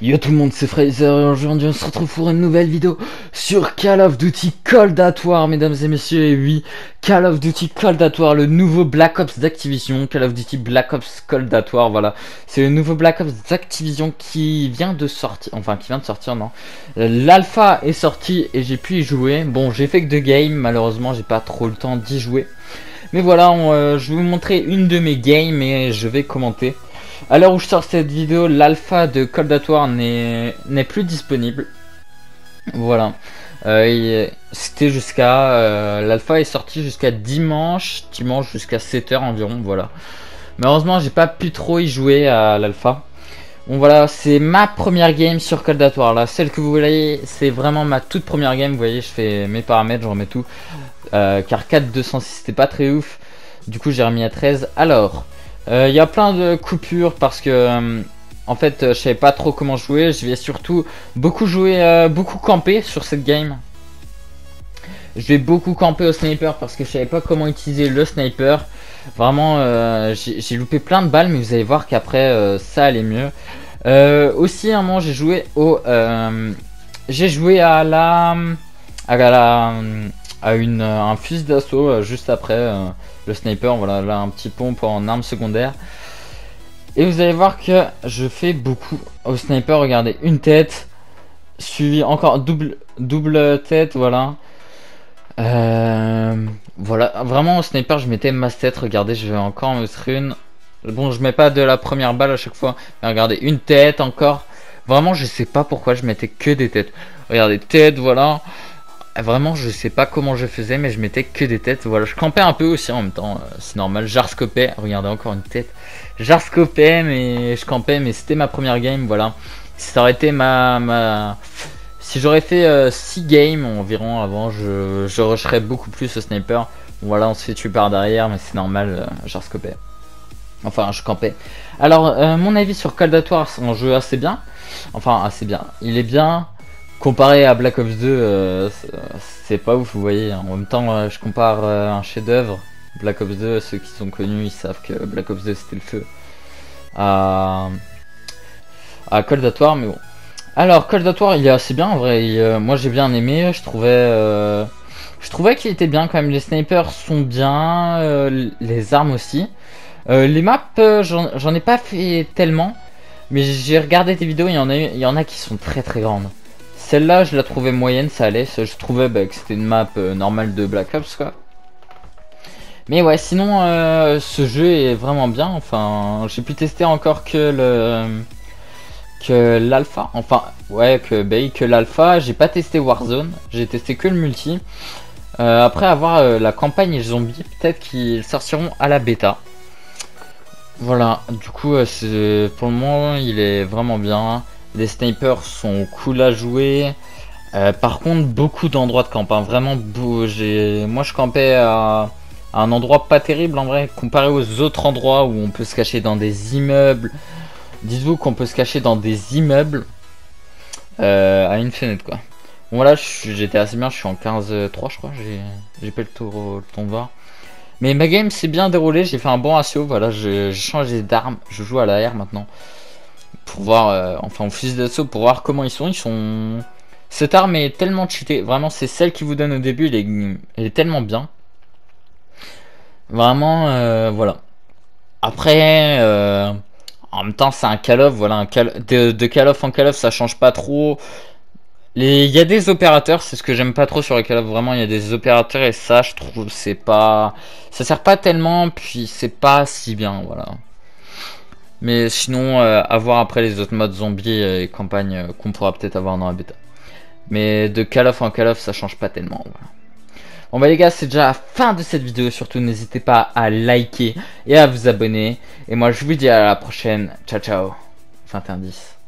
Yo tout le monde, c'est Fraser et aujourd'hui on se retrouve pour une nouvelle vidéo sur Call of Duty Cold War, mesdames et messieurs. Et oui, Call of Duty Cold War, le nouveau Black Ops d'Activision. Call of Duty Black Ops Cold War, voilà. C'est le nouveau Black Ops d'Activision qui vient de sortir, non. L'alpha est sorti et j'ai pu y jouer. Bon, j'ai fait que 2 games, malheureusement j'ai pas trop le temps d'y jouer. Mais voilà, je vais vous montrer une de mes games et je vais commenter. À l'heure où je sors cette vidéo, l'alpha de Cold War n'est plus disponible. Voilà. C'était jusqu'à... l'alpha est sorti jusqu'à dimanche jusqu'à 7 h environ, voilà. Malheureusement, j'ai pas pu trop y jouer à l'alpha. Bon voilà, c'est ma première game sur Cold War. Là, celle que vous voyez, c'est vraiment ma toute première game. Vous voyez, je fais mes paramètres, je remets tout. Car 4.206, c'était pas très ouf. Du coup, j'ai remis à 13. Alors... il y a plein de coupures parce que en fait je savais pas trop comment jouer. Je vais surtout beaucoup jouer, beaucoup camper sur cette game. Je vais beaucoup camper au sniper parce que je savais pas comment utiliser le sniper. Vraiment j'ai loupé plein de balles, mais vous allez voir qu'après ça allait mieux. Aussi à un moment j'ai joué au un fusil d'assaut juste après le sniper. Voilà, là un petit pompe en arme secondaire. Et vous allez voir que je fais beaucoup au sniper. Regardez, une tête suivi encore double tête. Voilà. Voilà, vraiment au sniper je mettais masse tête. Regardez, je vais encore en mettre une. Bon, je mets pas de la première balle à chaque fois, mais regardez, une tête encore. Vraiment, je sais pas pourquoi je mettais que des têtes. Regardez, tête, voilà. Vraiment, je sais pas comment je faisais, mais je mettais que des têtes. Voilà, je campais un peu aussi en même temps, c'est normal. J'arscopais, regardez, encore une tête. J'arscopais, mais je campais, mais c'était ma première game. Voilà, si ça aurait été si j'aurais fait 6 games environ avant, je rusherais beaucoup plus au sniper. Voilà, on se fait tuer par derrière, mais c'est normal, j'arscopais. Enfin, je campais. Alors, mon avis sur Cold War, c'est un jeu assez bien. Enfin, assez bien. Il est bien. Comparé à Black Ops 2, c'est pas ouf, vous voyez. En même temps, je compare un chef-d'œuvre. Black Ops 2, ceux qui sont connus, ils savent que Black Ops 2 c'était le feu. À Cold War, mais bon. Alors, Cold War, il est assez bien en vrai. Moi, j'ai bien aimé. Je trouvais qu'il était bien quand même. Les snipers sont bien, les armes aussi. Les maps, j'en ai pas fait tellement. Mais j'ai regardé tes vidéos, il y en a qui sont très très grandes. Celle-là, je la trouvais moyenne, ça allait. Je trouvais que c'était une map normale de Black Ops, quoi. Mais ouais, sinon, ce jeu est vraiment bien. Enfin, j'ai pu tester encore que l'alpha. Enfin, ouais, que l'alpha. J'ai pas testé Warzone. J'ai testé que le multi. Après avoir la campagne et zombies, peut-être qu'ils sortiront à la bêta. Voilà, du coup, pour le moment, il est vraiment bien. Les snipers sont cool à jouer. Par contre, beaucoup d'endroits de camp. Hein. Vraiment, moi je campais à un endroit pas terrible en vrai, comparé aux autres endroits où on peut se cacher dans des immeubles. Dites-vous qu'on peut se cacher dans des immeubles à une fenêtre quoi. Bon, voilà, j'étais assez bien, je suis en 15-3 je crois, j'ai pas le temps de voir. Mais ma game s'est bien déroulée, j'ai fait un bon ratio, voilà, j'ai changé d'arme, je joue à la R maintenant. Pour voir, enfin au fusil d'assaut, pour voir comment ils sont... Cette arme est tellement cheatée, vraiment c'est celle qui vous donne au début, elle est tellement bien. Vraiment, voilà. Après, en même temps c'est un Call of, voilà, de Call of en Call of ça change pas trop. Il y a des opérateurs, c'est ce que j'aime pas trop sur les Call of, vraiment il y a des opérateurs et ça je trouve c'est pas... Ça sert pas tellement, puis c'est pas si bien, voilà. Mais sinon, à voir après les autres modes zombies et campagne qu'on pourra peut-être avoir dans la bêta. Mais de Call of en Call of, ça change pas tellement. Voilà. Bon bah les gars, c'est déjà la fin de cette vidéo. Surtout, n'hésitez pas à liker et à vous abonner. Et moi, je vous dis à la prochaine. Ciao, ciao. 21-10.